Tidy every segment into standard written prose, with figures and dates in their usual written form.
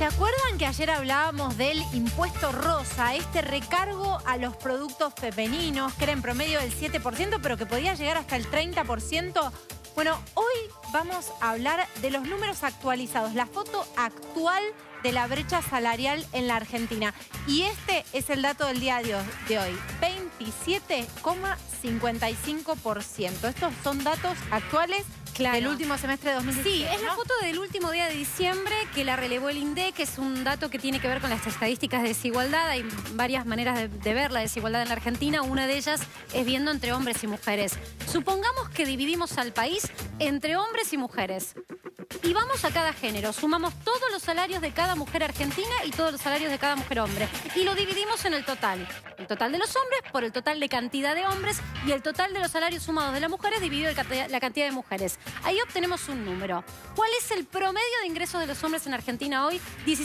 acuerdan que ayer hablábamos del impuesto rosa, este recargo a los productos femeninos, que era en promedio del 7%, pero que podía llegar hasta el 30%? Bueno, hoy vamos a hablar de los números actualizados, la foto actual de la brecha salarial en la Argentina. Y este es el dato del día de hoy, 27,55%. Estos son datos actuales. Claro. Del último semestre de 2017. Sí, es la foto del último día de diciembre que la relevó el INDEC, que es un dato que tiene que ver con las estadísticas de desigualdad. Hay varias maneras de ver la desigualdad en la Argentina. Una de ellas es viendo entre hombres y mujeres. Supongamos que dividimos al país entre hombres y mujeres. Y vamos a cada género, sumamos todos los salarios de cada mujer argentina y todos los salarios de cada mujer hombre. Y lo dividimos en el total. El total de los hombres por el total de cantidad de hombres y el total de los salarios sumados de las mujeres dividido la cantidad de mujeres. Ahí obtenemos un número. ¿Cuál es el promedio de ingresos de los hombres en Argentina hoy?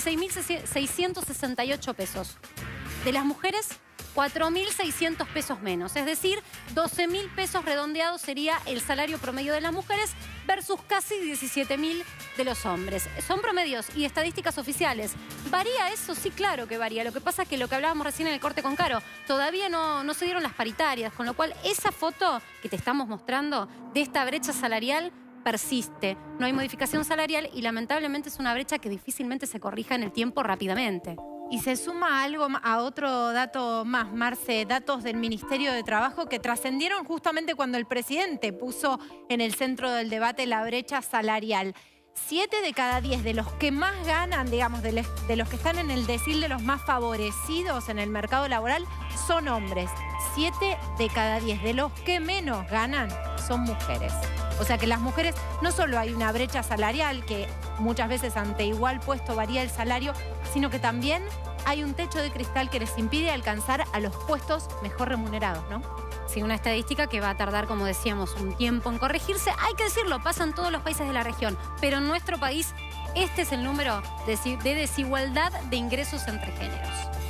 16.668 pesos. De las mujeres, 4.600 pesos menos. Es decir, 12.000 pesos redondeados sería el salario promedio de las mujeres versus casi 17.000 de los hombres. Son promedios y estadísticas oficiales. ¿Varía eso? Sí, claro que varía. Lo que pasa es que lo que hablábamos recién en el corte con Caro, todavía no se dieron las paritarias, con lo cual esa foto que te estamos mostrando de esta brecha salarial persiste. No hay modificación salarial y lamentablemente es una brecha que difícilmente se corrija en el tiempo rápidamente. Y se suma algo a otro dato más, Marce, datos del Ministerio de Trabajo que trascendieron justamente cuando el presidente puso en el centro del debate la brecha salarial. 7 de cada 10 de los que más ganan, digamos, de los que están en el decil de los más favorecidos en el mercado laboral, son hombres. 7 de cada 10 de los que menos ganan son mujeres. O sea que las mujeres, no solo hay una brecha salarial, que muchas veces ante igual puesto varía el salario, sino que también hay un techo de cristal que les impide alcanzar a los puestos mejor remunerados, ¿no? Sí, una estadística que va a tardar, como decíamos, un tiempo en corregirse. Hay que decirlo, pasa en todos los países de la región, pero en nuestro país este es el número de desigualdad de ingresos entre géneros.